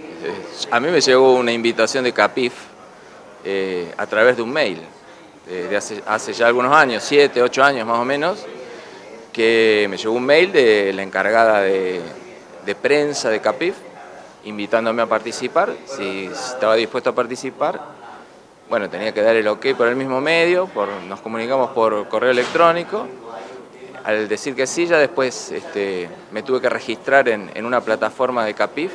A mí me llegó una invitación de Capif a través de un mail, de hace ya algunos años, 7, 8 años más o menos, que me llegó un mail de la encargada de prensa de Capif, invitándome a participar, si estaba dispuesto a participar. Bueno, tenía que dar el ok por el mismo medio, nos comunicamos por correo electrónico. Al decir que sí, ya después me tuve que registrar en una plataforma de Capif,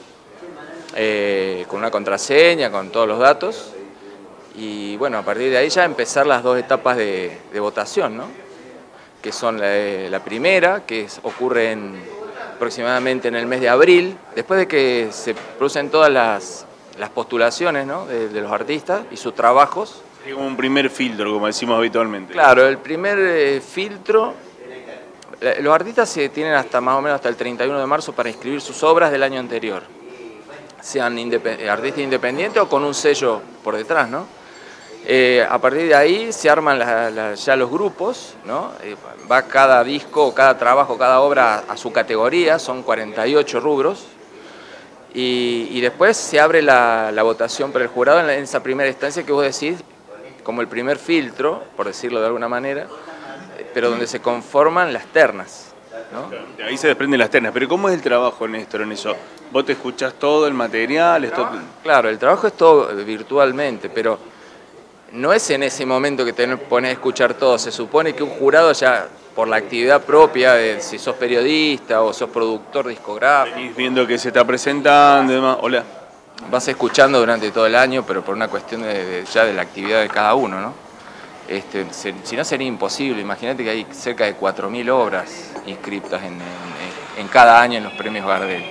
con una contraseña, con todos los datos. Y bueno, a partir de ahí ya empezar las dos etapas de votación, ¿no? Que son la primera, que ocurre aproximadamente en el mes de abril, después de que se producen todas las postulaciones, ¿no? de los artistas y sus trabajos. Es como un primer filtro, como decimos habitualmente. Claro, el primer filtro, los artistas tienen hasta más o menos hasta el 31 de marzo para inscribir sus obras del año anterior, sean artistas independientes o con un sello por detrás, ¿no? A partir de ahí se arman ya los grupos, ¿no? Va cada disco, cada trabajo, cada obra a su categoría, son 48 rubros, y después se abre la votación por el jurado en esa primera instancia que vos decís, como el primer filtro, por decirlo de alguna manera, pero donde se conforman las ternas, ¿no? De ahí se desprenden las ternas, pero ¿cómo es el trabajo, Néstor, en eso? ¿Vos te escuchás todo el material? Claro, el trabajo es todo virtualmente, pero no es en ese momento que te pones a escuchar todo. Se supone que un jurado ya, por la actividad propia, si sos periodista o sos productor discográfico, venís viendo que se está presentando y demás. Hola. Vas escuchando durante todo el año, pero por una cuestión ya de la actividad de cada uno, ¿no? Si no sería imposible. Imagínate que hay cerca de 4.000 obras inscritas en cada año en los premios Gardel.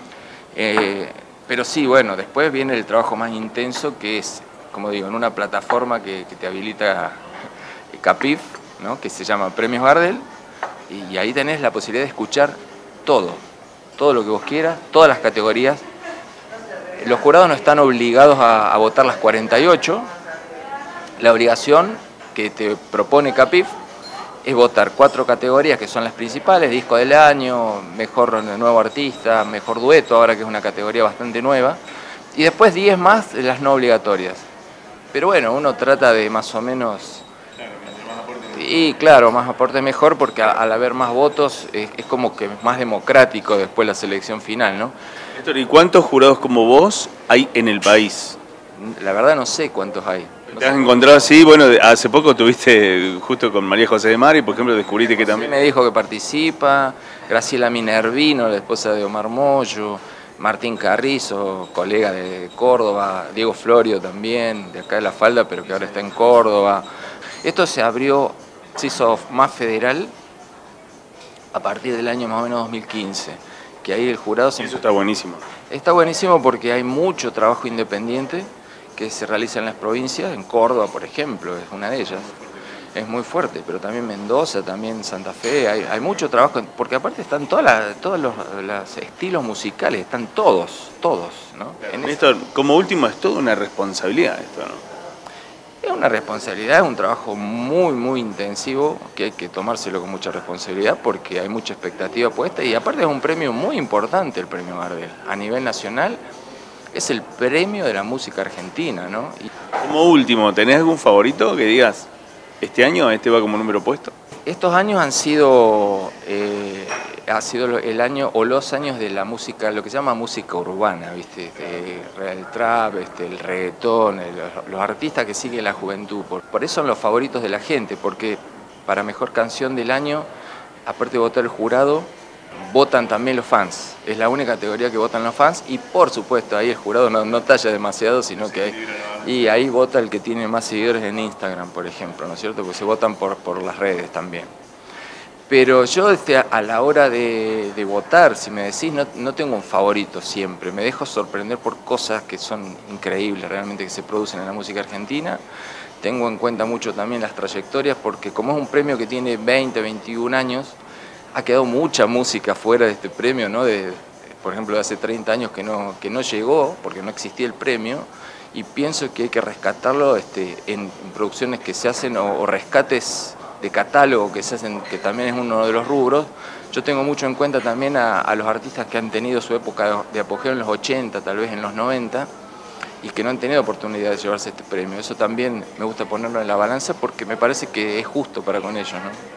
Pero sí, bueno, después viene el trabajo más intenso, que es, como digo, en una plataforma que te habilita Capif, ¿no? Que se llama Premios Gardel, y ahí tenés la posibilidad de escuchar todo lo que vos quieras, todas las categorías. Los jurados no están obligados a votar las 48, la obligación que te propone Capif es votar 4 categorías que son las principales: disco del año, mejor nuevo artista, mejor dueto, ahora que es una categoría bastante nueva, y después 10 más de las no obligatorias. Pero bueno, uno trata de más o menos... Y claro, más aporte mejor, porque al haber más votos es como que es más democrático después la selección final, ¿no? Néstor, ¿y cuántos jurados como vos hay en el país? La verdad no sé cuántos hay. ¿Te has encontrado así? Bueno, hace poco tuviste justo con María José de Mari, por ejemplo, descubriste que también... Sí, me dijo que participa, Graciela Minervino, la esposa de Omar Mollo, Martín Carrizo, colega de Córdoba, Diego Florio también, de acá de La Falda, pero que ahora está en Córdoba. Esto se hizo más federal a partir del año más o menos 2015, que ahí el jurado... Eso está buenísimo. Está buenísimo porque hay mucho trabajo independiente que se realiza en las provincias, en Córdoba, por ejemplo, es una de ellas. Es muy fuerte, pero también Mendoza, también Santa Fe, hay mucho trabajo, porque aparte están todos los estilos musicales, están todos, ¿no? Néstor, como último, es toda una responsabilidad esto, ¿no? Es una responsabilidad, es un trabajo muy, muy intensivo, que hay que tomárselo con mucha responsabilidad porque hay mucha expectativa puesta, y aparte es un premio muy importante, el premio Gardel, a nivel nacional. Es el premio de la música argentina, ¿no? Como último, ¿tenés algún favorito que digas, este año este va como número puesto? Estos años ha sido el año o los años de la música, lo que se llama música urbana, ¿viste? El trap, el reggaetón, los artistas que siguen la juventud. Por eso son los favoritos de la gente, porque para mejor canción del año, aparte de votar el jurado, votan también los fans. Es la única categoría que votan los fans, y por supuesto ahí el jurado no talla demasiado, sino que y ahí vota el que tiene más seguidores en Instagram, por ejemplo, ¿no es cierto? Porque se votan por las redes también. Pero yo a la hora de votar, si me decís, no tengo un favorito siempre. Me dejo sorprender por cosas que son increíbles realmente que se producen en la música argentina. Tengo en cuenta mucho también las trayectorias, porque como es un premio que tiene 20, 21 años, ha quedado mucha música fuera de este premio, ¿no? Por ejemplo, de hace 30 años que no llegó, porque no existía el premio, y pienso que hay que rescatarlo en producciones que se hacen o rescates de catálogo que se hacen, que también es uno de los rubros, Yo tengo mucho en cuenta también a los artistas que han tenido su época de apogeo en los 80, tal vez en los 90, y que no han tenido oportunidad de llevarse este premio. Eso también me gusta ponerlo en la balanza porque me parece que es justo para con ellos, ¿no?